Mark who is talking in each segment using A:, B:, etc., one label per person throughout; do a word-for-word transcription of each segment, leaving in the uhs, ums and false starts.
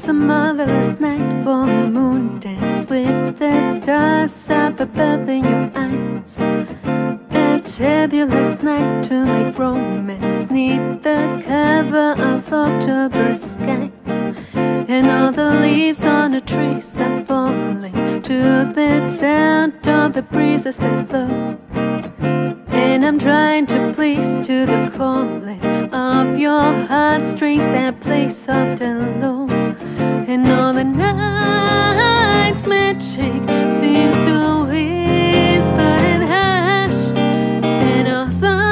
A: It's a marvelous night for a moon dance with the stars up above in your eyes. A fabulous night to make romance neath the cover of October skies. And all the leaves on the trees are falling to the sound of the breezes that blow. And I'm trying to please to the calling of your heartstrings that play soft and low. And all the night's magic seems to whisper and hush, and our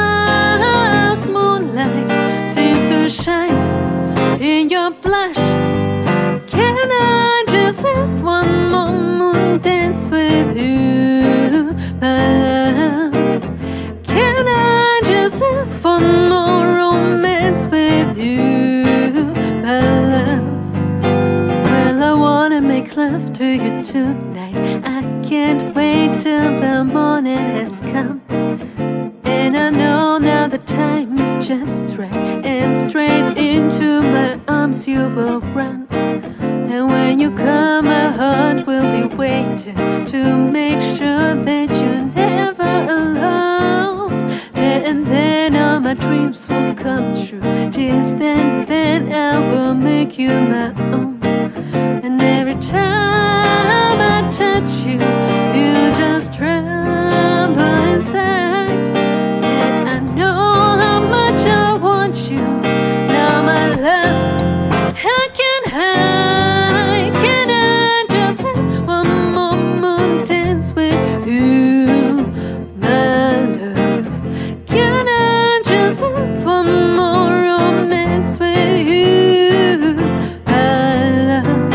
A: soft moonlight seems to shine in your blush. Can I just have one more moon dance with you, my love? Can I just have one more romance with you, my love? Well, I wanna make love to you tonight. I can't wait till the morning has come. And I know now the time is just right, and straight into my arms you will run. And when you come, my heart will be waiting to make sure that you're never alone. And then all my dreams will come true. Till then, then I will make you my own. And every time I touch you, you just tremble inside. And I know how much I want you. Now my love, how can I, can I just have one more moon dance with you, my love? Can I just have one more romance with you, my love?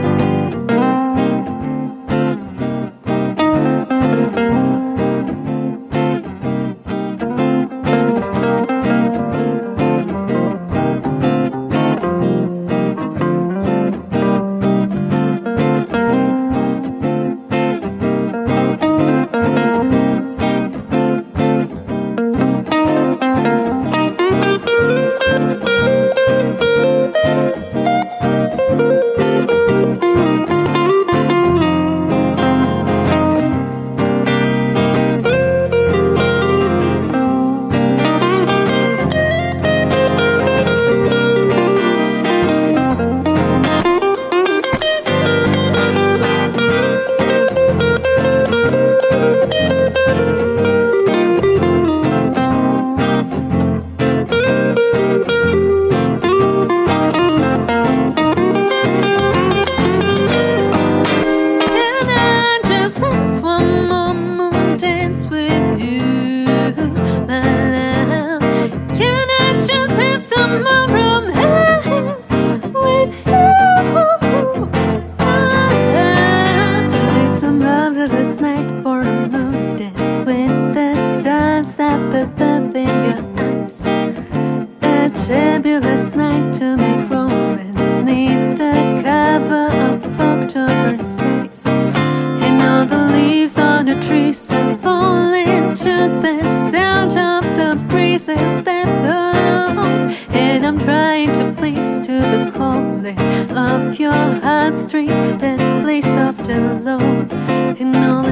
A: Above in your eyes, a fabulous night to make romance neath the cover of October skies. And all the leaves on the trees are falling to the sound of the breezes that blows. And I'm trying to please to the calling of your heartstrings that play soft and low. And all